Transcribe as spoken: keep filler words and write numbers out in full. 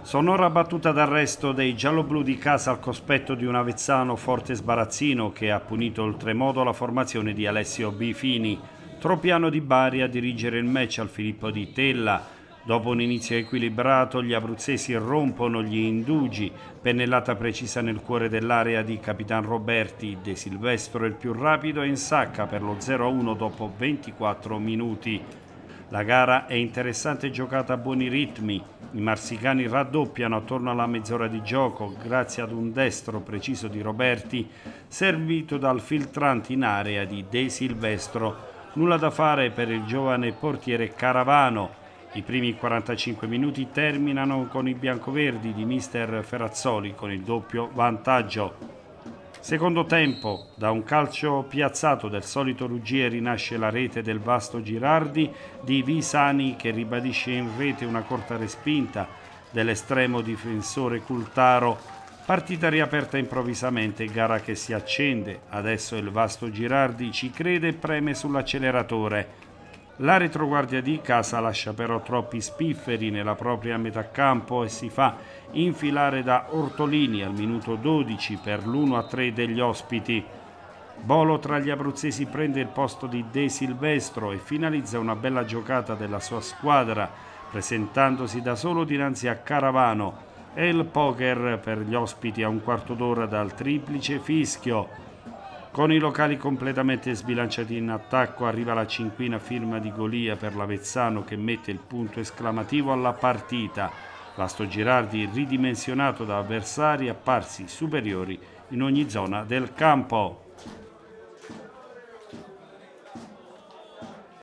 Sonora battuta d'arresto dei gialloblu di casa al cospetto di un avezzano forte sbarazzino che ha punito oltremodo la formazione di Alessio Bifini. Tropiano di Bari a dirigere il match al Filippo di Tella. Dopo un inizio equilibrato, gli abruzzesi rompono gli indugi, pennellata precisa nel cuore dell'area di Capitan Roberti. De Silvestro è il più rapido e insacca per lo zero a uno dopo ventiquattro minuti. La gara è interessante e giocata a buoni ritmi. I marsicani raddoppiano attorno alla mezz'ora di gioco grazie ad un destro preciso di Roberti servito dal filtrante in area di De Silvestro. Nulla da fare per il giovane portiere Caravano. I primi quarantacinque minuti terminano con i biancoverdi di mister Ferrazzoli con il doppio vantaggio. Secondo tempo, da un calcio piazzato del solito Ruggieri nasce la rete del vasto Girardi di Visani che ribadisce in rete una corta respinta dell'estremo difensore Cultaro. Partita riaperta improvvisamente, gara che si accende. Adesso il vasto Girardi ci crede e preme sull'acceleratore. La retroguardia di casa lascia però troppi spifferi nella propria metà campo e si fa infilare da Ortolini al minuto dodici per l'uno a tre degli ospiti. Bolo tra gli abruzzesi prende il posto di De Silvestro e finalizza una bella giocata della sua squadra, presentandosi da solo dinanzi a Caravano. E il poker per gli ospiti a un quarto d'ora dal triplice fischio. Con i locali completamente sbilanciati in attacco arriva la cinquina firma di Golia per l'Avezzano che mette il punto esclamativo alla partita. L'Asto Girardi ridimensionato da avversari apparsi superiori in ogni zona del campo.